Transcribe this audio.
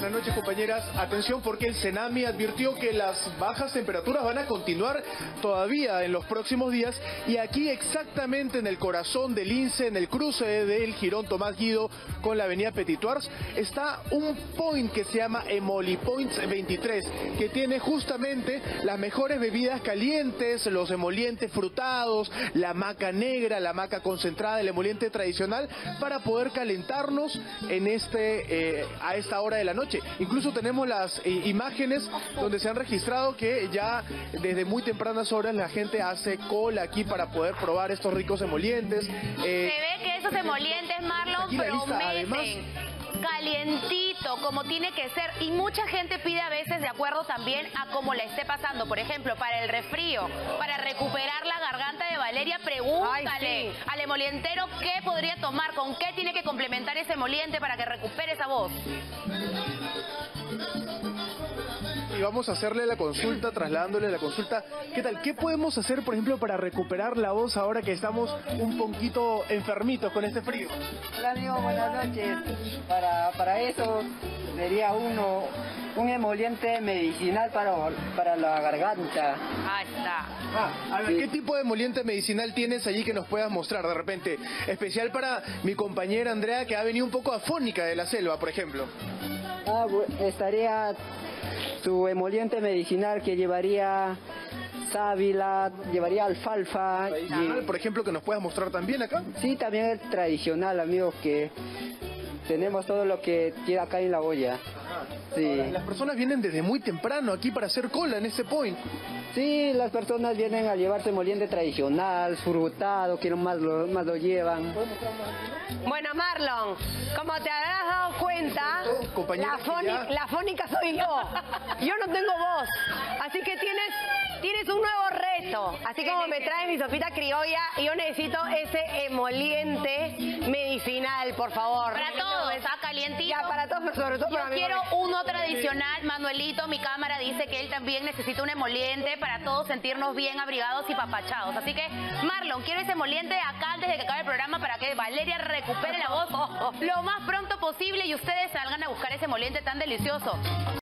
buenas noches, compañeras. Atención, porque el Senami advirtió que las bajas temperaturas van a continuar todavía en los próximos días, y aquí exactamente en el corazón del Lince, en el cruce del Jirón Tomás Guido con la avenida Petitoars, está un point que se llama Emoli Points 23, que tiene justamente las mejores bebidas calientes, los emolientes frutados, la maca negra, la maca concentrada, el emoliente tradicional, para poder calentarnos en a esta hora de la noche. Incluso tenemos las imágenes donde se han registrado que ya desde muy tempranas horas la gente hace cola aquí para poder probar estos ricos emolientes. Se ve que esos emolientes, Marlon, prometen calientito, como tiene que ser, y mucha gente pide a veces de acuerdo también a cómo la esté pasando. Por ejemplo, para el resfrío, para recuperar la garganta de Valeria, pregúntale al emolientero qué podría tomar, con qué tiene que complementar ese emoliente para que recupere esa voz. Y vamos a hacerle la consulta, trasladándole la consulta. ¿Qué tal? ¿Qué podemos hacer, por ejemplo, para recuperar la voz ahora que estamos un poquito enfermitos con este frío? Hola, amigo, buenas noches. Para eso sería un emoliente medicinal para la garganta. Ahí está. A ver, ¿qué tipo de emoliente medicinal tienes allí que nos puedas mostrar de repente? Especial para mi compañera Andrea, que ha venido un poco afónica de la selva, por ejemplo. Estaría su emoliente medicinal, que llevaría sábila, llevaría alfalfa. Por ejemplo, que nos puedas mostrar también acá. Sí, también es tradicional, amigos, que tenemos todo lo que queda acá en la olla. Sí. Ahora, las personas vienen desde muy temprano aquí para hacer cola en este point. Sí, las personas vienen a llevarse emoliente tradicional, frutado, que más lo llevan. Bueno, Marlon, como te habrás dado cuenta, la fónica soy yo. Yo no tengo voz, así que tienes un nuevo reto. Así como me traes mi sopita criolla, yo necesito ese emoliente medicinal, por favor. Para todos, está calientito. Ya, para todos, pero sobre todo para mí. Yo quiero uno tradicional. Manuelito, mi cámara, dice que él también necesita un emoliente para todos sentirnos bien abrigados y papachados. Así que, Marlon, quiero ese emoliente acá antes de que acabe el programa para que Valeria recupere la voz lo más pronto posible y ustedes salgan a buscar ese emoliente tan delicioso.